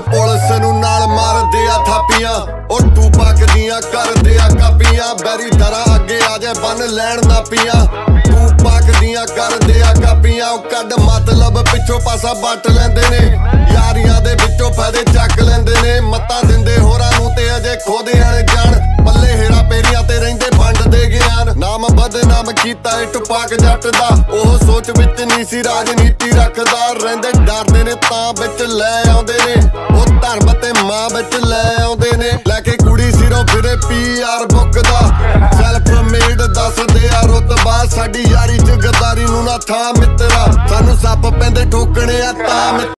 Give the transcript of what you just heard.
police ਨੂੰ ਨਾਲ ਮਾਰਦੇ ਆ ਥਾਪੀਆਂ ਉਹ ਟੂਪਾਕ ਦੀਆਂ ਕਰਦੇ ਆ ਕਾਪੀਆਂ ਬੈਰੀ ਦਰਾ ਅੱਗੇ ਆ ਜਾ ਬੰਨ ਲੈਣ ਨਾਪੀਆਂ ਟੂਪਾਕ ਦੀਆਂ ਕਰਦੇ ਆ ਕਾਪੀਆਂ ਉਹ ਕੱਢ ਮਤਲਬ ਪਿੱਛੋਂ ਪਾਸਾ ਵੱਟ ਲੈਂਦੇ ਨੇ ਯਾਰੀਆਂ ਦੇ ਵਿੱਚੋਂ ਫਾਇਦੇ ਚੱਕ ਲੈਂਦੇ ਨੇ ਮੱਤਾਂ ਦਿੰਦੇ ਹੋਰਾਂ ਨੂੰ ਤੇ ਅਜੇ ਖੁਦ ਜਾਣ ਪੱਲੇ ਹੇਰਾ ਪੇਰੀਆਂ ਤੇ ਰਹਿੰਦੇ ਵੰਡਦੇ ਗਿਆਨ ਨਾਮ ਬਦਨਾਮ ਕੀਤਾ ਏ ਟੂਪਾਕ ਜੱਟ ਦਾ ਉਹ ਸੋਚ ਵਿੱਚ ਨਹੀਂ ਸੀ ਰਾਜਨੀਤੀ ਰੱਖਦਾ ਰਹਿੰਦੇ ਡਰਦੇ ਨੇ ਤਾਂ ਵਿੱਚ ਲੈ ਆਉਂਦੇ ਨੇ ਉਹ ਧਰਮ ਤੇ ਮਾਂ ਵਿੱਚ ਲੈ ਆਉਂਦੇ ਨੇ ਲੈ ਕੇ ਕੁੜੀ ਸਿਰੋਂ ਫਿਰੇ PR ਬੁੱਕ ਦਾ ਸੈਲਫ ਮੇਡ ਦੱਸਦੇ ਆ ਰੁਤਬਾ ਸਾਡੀ ਯਾਰੀ ਚ ਗਦਾਰੀ ਨੂੰ ਨਾ ਥਾਂ ਮਿੱਤਰਾ ਸਾਨੂੰ ਸੱਪ ਪੈਂਦੇ ਠੋਕਣੇ ਆ ਤਾਂ